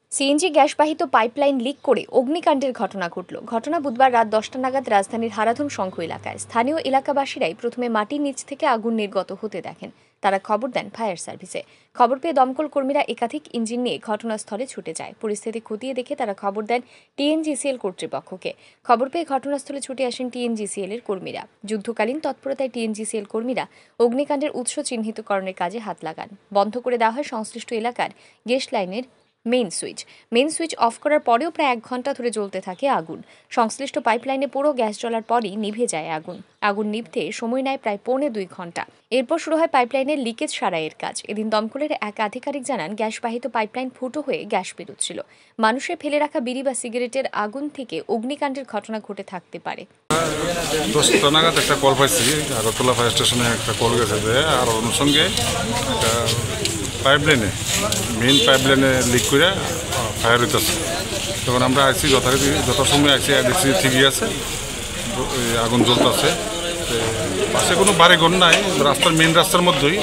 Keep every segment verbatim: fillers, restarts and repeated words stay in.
CNG গ্যাসবাহিত pipeline leak করে অগ্নিকাণ্ডের ঘটনা ঘটল। ঘটনা বুধবার রাত দশটা নাগাদ রাজধানীর হারাধন শঙ্খ এলাকায়। স্থানীয় এলাকাবাসীরাই প্রথমে মাটির নিচ থেকে আগুন নির্গত হতে দেখেন। তারা খবর দেন ফায়ার সার্ভিসে। খবর পেয়ে দমকল কর্মীরা একাধিক ইঞ্জিন নিয়ে ঘটনাস্থলে ছুটে যায়। পরিস্থিতি খতিয়ে দেখে তারা খবর দেন টিএনজিসিএল কর্তৃপক্ষকে। খবর পেয়ে ঘটনাস্থলে ছুটে আসেন টিএনজিসিএল এর কর্মীরা। যুদ্ধকালীন তৎপরতায় টিএনজিসিএল কর্মীরা অগ্নিকাণ্ডের উৎস চিহ্নিতকরণের কাজে হাত লাগান। বন্ধ করে দেওয়া হয় সংশ্লিষ্ট এলাকার গ্যাস লাইনের main switch main switch off করার পরেও প্রায় এক ঘন্টা ধরে জ্বলতে থাকে আগুন। সংশ্লিষ্ট পাইপলাইনে পুরো গ্যাস জ্বলার পরই নিভে যায় আগুন। আগুন নিভতে সময় নেয় প্রায় পৌনে দুই ঘন্টা। এরপর শুরু হয় পাইপলাইনের লিকেজ সারাইয়ের কাজ। এদিন দমকলের এক আধিকারিক জানান, গ্যাসবাহিত পাইপলাইন ফুটো হয়ে গ্যাস বেরোচ্ছিল। মানুষের ফেলে রাখা বিড়ি বা সিগারেটের আগুন থেকে অগ্নিকাণ্ডের ঘটনা ঘটে থাকতে পারে। দশটা নাগাদ একটা কল পাইছি, আগরতলা ফায়ার স্টেশনে একটা কল গেছে যে আর অনুষঙ্গে একটা পাইপলাইনে মেইন পাইপলাইনে লিক করে ফায়ার হইতেছে। তখন আমরা আইসি যথারীতি যথাসময়ে আইসি দেখছি ঠিকই আছে, আগুন জ্বলতেছে। পাশে কোনো বাড়িঘর নাই, রাস্তার মেইন রাস্তার মধ্যেই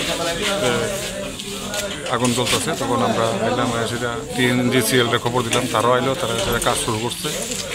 আগুন জ্বলতেছে। তখন আমরা এলাম, সেটা টিএনজিসিএলকে খবর দিলাম, তারাও আইলো, তারা সেটা কাজ শুরু করছে।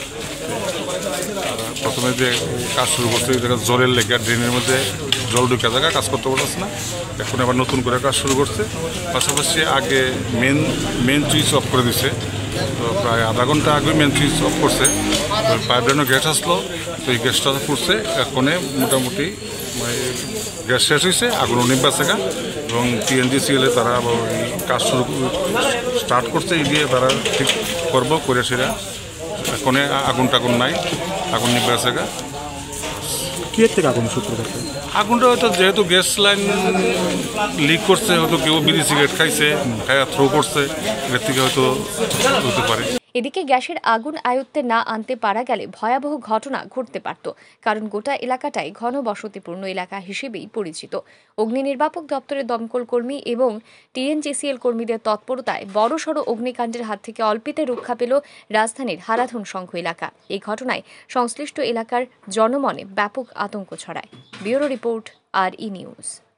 প্রথমে যে কাজ শুরু করছে যেটা জলের লেগে ড্রেনের মধ্যে জল ঢুকে জায়গা কাজ করতে পারছে না, এখন আবার নতুন করে কাজ শুরু করছে। পাশাপাশি আগে মেন মেন সুইচ অফ করে দিছে, তো প্রায় আধা ঘন্টা আগে মেন সুইচ অফ করছে। তো পাইপলাইনের গ্যাস আসলো, তো এই গ্যাসটা পড়ছে এখনে মোটামুটি গ্যাস শেষ হয়েছে, আগুনও নিব্বা থাকা। এবং টিএনজিসিএলে তারা এই কাজ শুরু স্টার্ট করছে, এই দিয়ে তারা ঠিক করবো করে সেটা এখনে আগুন টাগুন নাই, আগুন নিবে আছে। কি থেকে আগুন সূত্র করতে আগুনটা হয়তো যেহেতু গ্যাস লাইন লিক করছে, হয়তো কেউ বিড়ি সিগারেট খাইছে, খাইয়া থ্রো করছে, এর থেকে হয়তো হতে পারে। এদিকে গ্যাসের আগুন আয়ত্তে না আনতে পারা গেলে ভয়াবহ ঘটনা ঘটতে পারত, কারণ গোটা এলাকাটাই ঘন বসতিপূর্ণ এলাকা হিসেবেই পরিচিত। অগ্নি নির্বাপক দপ্তরের দমকল কর্মী এবং টিএনজিসিএল কর্মীদের তৎপরতায় বড়সড় অগ্নিকাণ্ডের হাত থেকে অল্পেতে রক্ষা পেল রাজধানীর হারাধন শঙ্খ এলাকা। এই ঘটনায় সংশ্লিষ্ট এলাকার জনমনে ব্যাপক আতঙ্ক ছড়ায়। Bureau report, R E news.